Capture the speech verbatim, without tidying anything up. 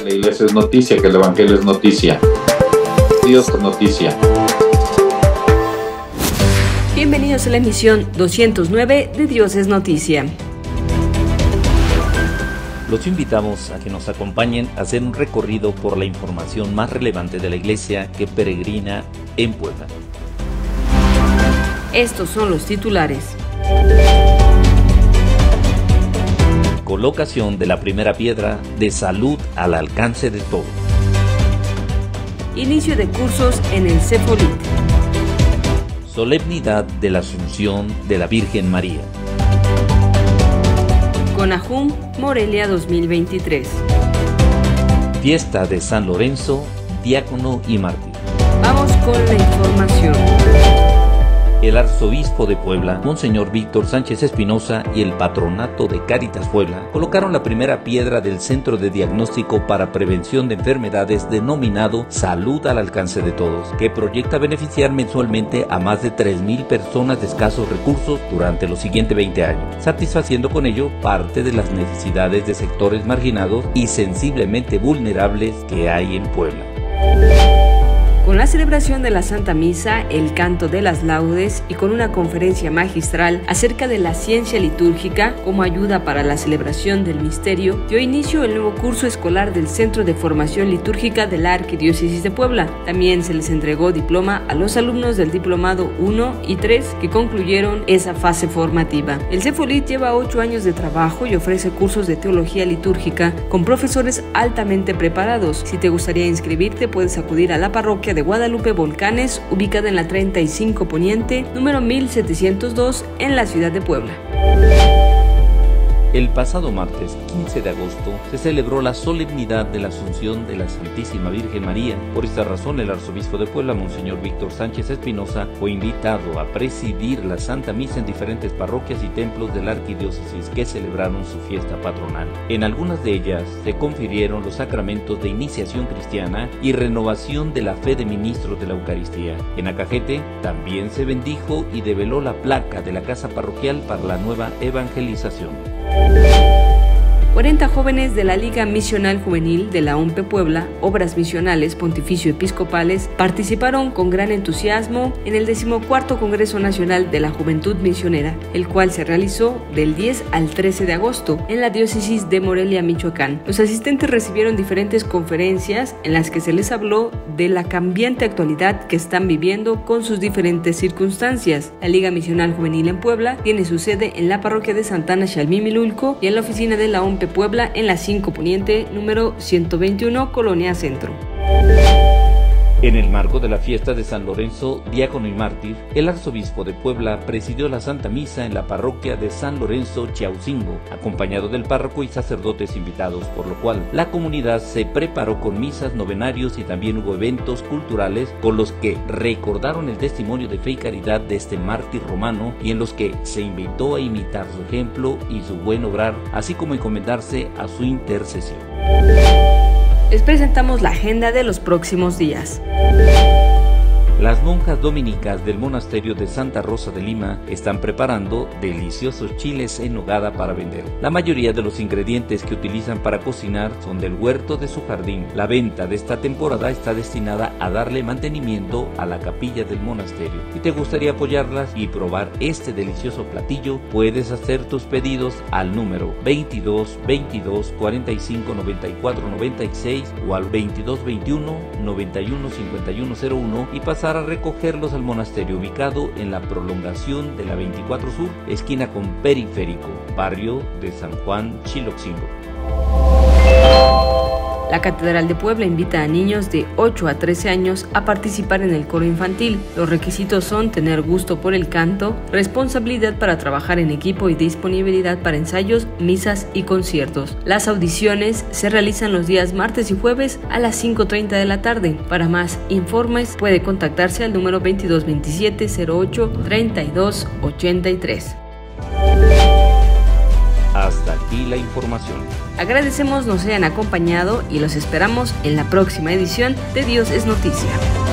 la iglesia es noticia, que el evangelio es noticia. Dios es noticia. Bienvenidos a la emisión doscientos nueve de Dios es Noticia. Los invitamos a que nos acompañen a hacer un recorrido por la información más relevante de la iglesia que peregrina en Puebla. Estos son los titulares. Colocación de la primera piedra de salud al alcance de todos. Inicio de cursos en el Cefolit. Solemnidad de la Asunción de la Virgen María. CONAJUM Morelia dos mil veintitrés. Fiesta de San Lorenzo, diácono y mártir. Vamos con la información. El arzobispo de Puebla, Monseñor Víctor Sánchez Espinosa, y el patronato de Cáritas Puebla colocaron la primera piedra del Centro de Diagnóstico para Prevención de Enfermedades denominado Salud al Alcance de Todos, que proyecta beneficiar mensualmente a más de tres mil personas de escasos recursos durante los siguientes veinte años, satisfaciendo con ello parte de las necesidades de sectores marginados y sensiblemente vulnerables que hay en Puebla. Con la celebración de la Santa Misa, el canto de las laudes y con una conferencia magistral acerca de la ciencia litúrgica como ayuda para la celebración del misterio, dio inicio el nuevo curso escolar del Centro de Formación Litúrgica de la Arquidiócesis de Puebla. También se les entregó diploma a los alumnos del Diplomado uno y tres que concluyeron esa fase formativa. El Cefolit lleva ocho años de trabajo y ofrece cursos de teología litúrgica con profesores altamente preparados. Si te gustaría inscribirte, puedes acudir a la parroquia de Guadalupe Volcanes, ubicada en la treinta y cinco Poniente, número mil setecientos dos, en la ciudad de Puebla. El pasado martes quince de agosto se celebró la solemnidad de la Asunción de la Santísima Virgen María. Por esta razón, el arzobispo de Puebla, Monseñor Víctor Sánchez Espinosa, fue invitado a presidir la Santa Misa en diferentes parroquias y templos de la arquidiócesis que celebraron su fiesta patronal. En algunas de ellas se confirieron los sacramentos de iniciación cristiana y renovación de la fe de ministros de la Eucaristía. En Acajete también se bendijo y develó la placa de la casa parroquial para la nueva evangelización. cuarenta jóvenes de la Liga Misional Juvenil de la O M P E Puebla, Obras Misionales Pontificio Episcopales, participaron con gran entusiasmo en el decimocuarto Congreso Nacional de la Juventud Misionera, el cual se realizó del diez al trece de agosto en la diócesis de Morelia, Michoacán. Los asistentes recibieron diferentes conferencias en las que se les habló de la cambiante actualidad que están viviendo con sus diferentes circunstancias. La Liga Misional Juvenil en Puebla tiene su sede en la parroquia de Santana Xalmimilulco y en la oficina de la O M P E Puebla en la cinco Poniente, número ciento veintiuno, Colonia Centro. En el marco de la fiesta de San Lorenzo, diácono y mártir, el arzobispo de Puebla presidió la Santa Misa en la parroquia de San Lorenzo Chiaucingo, acompañado del párroco y sacerdotes invitados, por lo cual la comunidad se preparó con misas, novenarios y también hubo eventos culturales con los que recordaron el testimonio de fe y caridad de este mártir romano y en los que se invitó a imitar su ejemplo y su buen obrar, así como encomendarse a su intercesión. Les presentamos la agenda de los próximos días. Las monjas dominicas del monasterio de Santa Rosa de Lima están preparando deliciosos chiles en nogada para vender. La mayoría de los ingredientes que utilizan para cocinar son del huerto de su jardín. La venta de esta temporada está destinada a darle mantenimiento a la capilla del monasterio. Si te gustaría apoyarlas y probar este delicioso platillo, puedes hacer tus pedidos al número veintidós veintidós cuarenta y cinco noventa y cuatro noventa y seis o al veintidós veintiuno noventa y uno cincuenta y uno cero uno y pasar a recogerlos al monasterio ubicado en la prolongación de la veinticuatro Sur, esquina con Periférico, barrio de San Juan, Chiloxingo. La Catedral de Puebla invita a niños de ocho a trece años a participar en el coro infantil. Los requisitos son tener gusto por el canto, responsabilidad para trabajar en equipo y disponibilidad para ensayos, misas y conciertos. Las audiciones se realizan los días martes y jueves a las cinco treinta de la tarde. Para más informes puede contactarse al número veintidós veintisiete cero ocho treinta y dos ochenta y tres. Hasta aquí la información. Agradecemos nos hayan acompañado y los esperamos en la próxima edición de Dios es Noticia.